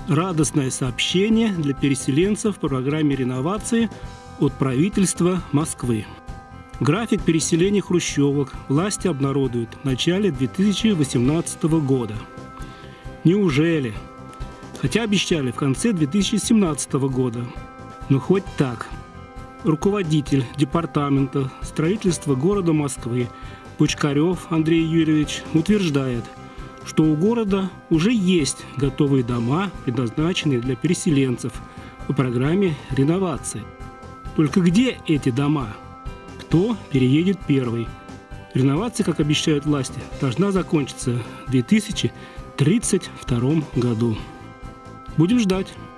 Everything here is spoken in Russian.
Радостное сообщение для переселенцев по программе реновации от правительства Москвы. График переселения хрущевок власти обнародуют в начале 2018 года. Неужели? Хотя обещали в конце 2017 года. Но хоть так. Руководитель департамента строительства города Москвы Пучкарев Андрей Юрьевич утверждает, что у города уже есть готовые дома, предназначенные для переселенцев по программе реновации. Только где эти дома? Кто переедет первый? Реновация, как обещают власти, должна закончиться в 2032 году. Будем ждать.